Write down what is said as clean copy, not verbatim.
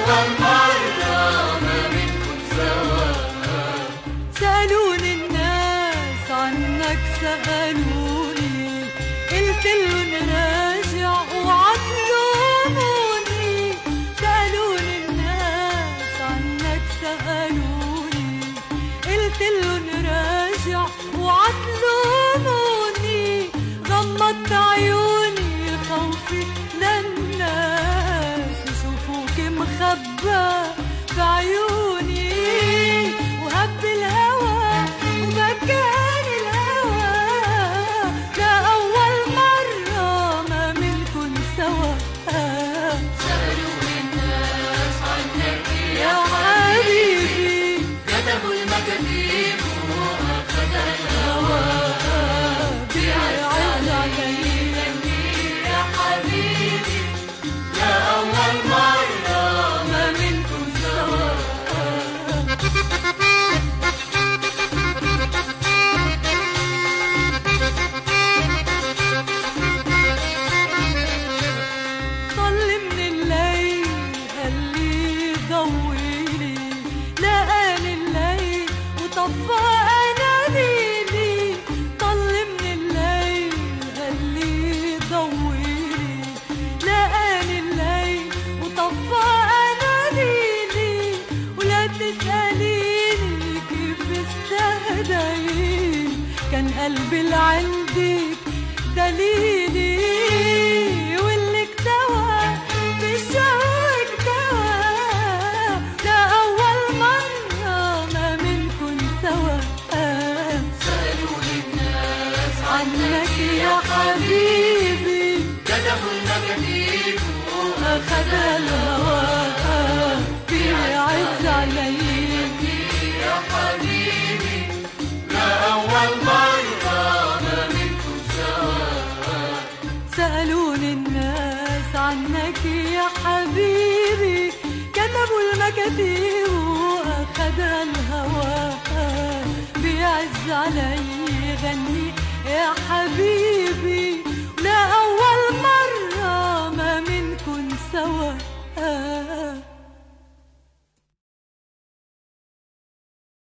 أول مرة ما منكم سوا. سألوني الناس عنك سألوني، قلت لهم راجع وعطلوني. سألوني الناس عنك سألوني، قلت لهم راجع وعطلوني. غمضت عيوني خوفي للناس يشوفوك مخبى بعيوني، وهب الهوى وبكاني الهوى. لأول مرة ما منكن سوا. سألوني الناس عنك يا حبيبي، كتبوا المكاتيب وأخذ الهوى. بيعز عليا يا حبيبي لأول مرة ما منكن سوا. طل من الليل قالي ضويلي، لقاني الليل وطفى أناديلي. طل من الليل قالي ضويلي، لقاني الليل وطفى أناديلي. ولا تسأليني كيف استهديني، كان قلبي لعندك دليلي. واللي اكتوى بالشوق اكتوى. لأول مرة ما منكن سوا. سألوني الناس عنك يا حبيبي، كتبوا المكاتيب أخذ الهوى بيعز عليا. يا حبيبي لأول مرة ما منكم سوا. سألوني الناس عنك يا حبيبي، كتبوا المكاتيب وأخذ الهوى بيعز علي. غني يا حبيبي